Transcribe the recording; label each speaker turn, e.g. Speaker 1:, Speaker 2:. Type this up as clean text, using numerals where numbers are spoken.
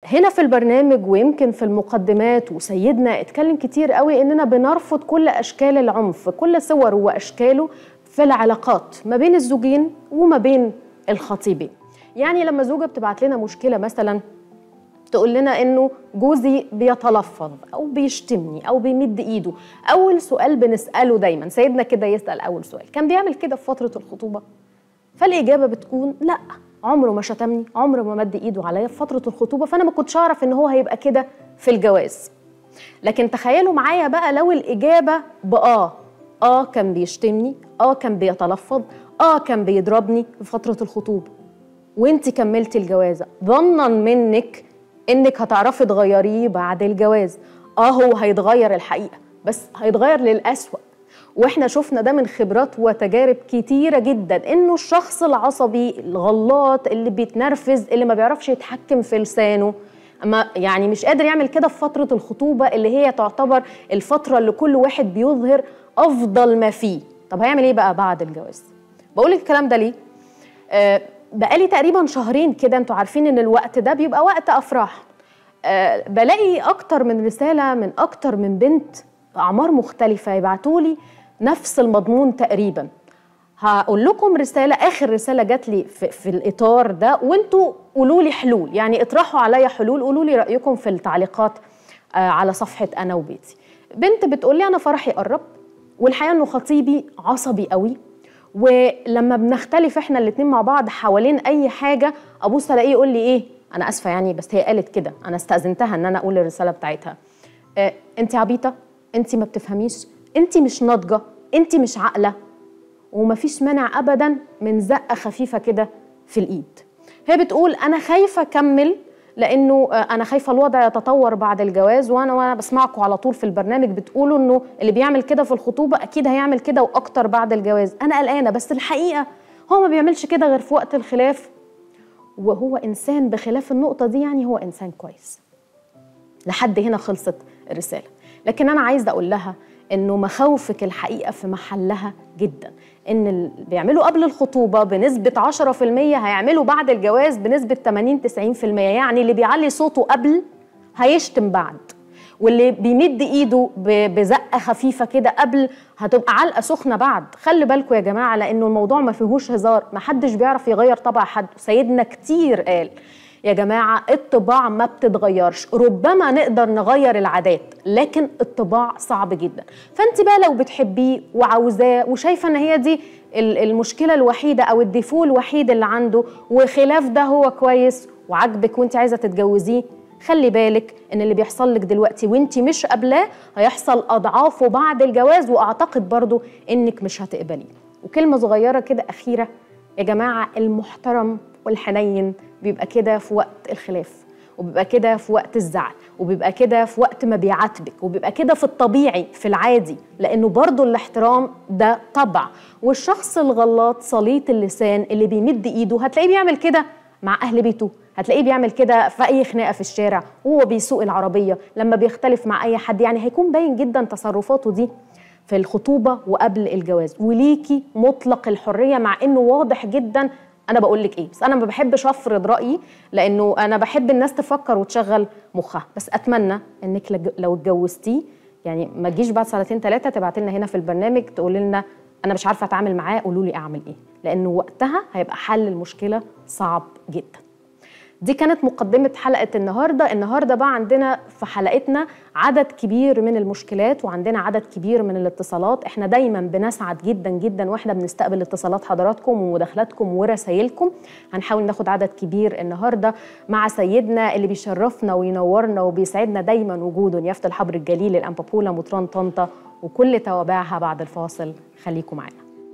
Speaker 1: هنا في البرنامج ويمكن في المقدمات وسيدنا اتكلم كتير قوي اننا بنرفض كل اشكال العنف، كل صور واشكاله في العلاقات ما بين الزوجين وما بين الخطيبين. يعني لما زوجة بتبعت لنا مشكلة مثلا تقول لنا انه جوزي بيتلفظ او بيشتمني او بيمد ايده، اول سؤال بنسأله دايما، سيدنا كده يسأل اول سؤال، كان بيعمل كده في فترة الخطوبة؟ فالإجابة بتكون لا، عمره ما شتمني، عمره ما مد ايده عليا في فترة الخطوبة، فأنا ما كنتش أعرف إن هو هيبقى كده في الجواز. لكن تخيلوا معايا بقى لو الإجابة كان بيشتمني، كان بيتلفظ، كان بيضربني في فترة الخطوبة، وانتي كملتي الجوازة ظنا منك إنك هتعرفي تغيريه بعد الجواز. هو هيتغير الحقيقة، بس هيتغير للأسوأ. واحنا شفنا ده من خبرات وتجارب كتيرة جدا، انه الشخص العصبي الغلاط اللي بيتنرفز اللي ما بيعرفش يتحكم في لسانه، اما يعني مش قادر يعمل كده في فترة الخطوبة اللي هي تعتبر الفترة اللي كل واحد بيظهر افضل ما فيه. طب هيعمل ايه بقى بعد الجواز؟ بقولك الكلام ده ليه؟ بقالي تقريبا شهرين كده، انتوا عارفين ان الوقت ده بيبقى وقت افراح. بلاقي اكتر من رسالة من اكتر من بنت اعمار مختلفة يبعتولي نفس المضمون تقريبا. هقول لكم رسالة، آخر رسالة جات لي في الإطار ده، وانتوا قولوا لي حلول، يعني اطرحوا عليا حلول، قولوا لي رأيكم في التعليقات على صفحة أنا وبيتي. بنت بتقول لي أنا فرحي قرب، والحقيقة إنه خطيبي عصبي قوي، ولما بنختلف إحنا الاتنين مع بعض حوالين أي حاجة أبص ألاقيه يقول لي إيه، أنا آسفة يعني بس هي قالت كده، أنا استأذنتها إن أنا أقول الرسالة بتاعتها. أنت عبيطة، أنت ما بتفهميش، أنت مش ناضجة، أنت مش عاقلة، ومفيش مانع أبدا من زقة خفيفة كده في الإيد. هي بتقول أنا خايفة أكمل لأنه أنا خايفة الوضع يتطور بعد الجواز، وأنا بسمعكم على طول في البرنامج بتقولوا إنه اللي بيعمل كده في الخطوبة أكيد هيعمل كده وأكتر بعد الجواز. أنا قلقانة، بس الحقيقة هو ما بيعملش كده غير في وقت الخلاف، وهو إنسان بخلاف النقطة دي، يعني هو إنسان كويس. لحد هنا خلصت الرسالة. لكن أنا عايزة أقول لها إنه مخاوفك الحقيقة في محلها جدا، إن اللي بيعملوا قبل الخطوبة بنسبة 10% هيعملوا بعد الجواز بنسبة 80-90%. يعني اللي بيعلي صوته قبل هيشتم بعد، واللي بيمد إيده بزقة خفيفة كده قبل هتبقى علقة سخنة بعد. خلي بالكم يا جماعة، لأنه الموضوع ما فيهوش هزار، ما حدش بيعرف يغير طبع حد. سيدنا كتير قال يا جماعة الطباع ما بتتغيرش، ربما نقدر نغير العادات لكن الطباع صعب جدا. فانت بقى لو بتحبيه وعاوزاه وشايفة ان هي دي المشكلة الوحيدة او الديفو الوحيد اللي عنده، وخلاف ده هو كويس وعجبك وانت عايزة تتجوزيه، خلي بالك ان اللي بيحصل لك دلوقتي وانت مش قابلاه هيحصل اضعافه بعد الجواز، واعتقد برضو انك مش هتقبليه. وكلمة صغيرة كده اخيرة يا جماعة، المحترم والحنين بيبقى كده في وقت الخلاف، وبيبقى كده في وقت الزعل، وبيبقى كده في وقت ما بيعاتبك، وبيبقى كده في الطبيعي في العادي، لأنه برضو الاحترام ده طبع. والشخص الغلاط صليط اللسان اللي بيمد إيده هتلاقيه بيعمل كده مع أهل بيته، هتلاقيه بيعمل كده في أي خناقة في الشارع وهو بيسوق العربية، لما بيختلف مع أي حد. يعني هيكون باين جدا تصرفاته دي في الخطوبة وقبل الجواز، وليكي مطلق الحرية، مع إنه واضح جدا. أنا بقول لك إيه، بس أنا ما بحبش أفرض رأيي، لأنه أنا بحب الناس تفكر وتشغل مخها. بس أتمنى إنك لو اتجوزتيه يعني ما تجيش بعد 2-3 تبعت لنا هنا في البرنامج تقول لنا أنا مش عارفة أتعامل معاه، قولوا لي أعمل إيه، لأنه وقتها هيبقى حل المشكلة صعب جدا. دي كانت مقدمة حلقة النهاردة بقى عندنا في حلقتنا عدد كبير من المشكلات وعندنا عدد كبير من الاتصالات. احنا دايما بنسعد جدا جدا واحنا بنستقبل اتصالات حضراتكم ومداخلاتكم ورسائلكم. هنحاول ناخد عدد كبير النهاردة مع سيدنا اللي بيشرفنا وينورنا وبيسعدنا دايما وجوده، يافت الحبر الجليل الأنبابولة مطران طنطا وكل توابعها. بعد الفاصل خليكم معنا.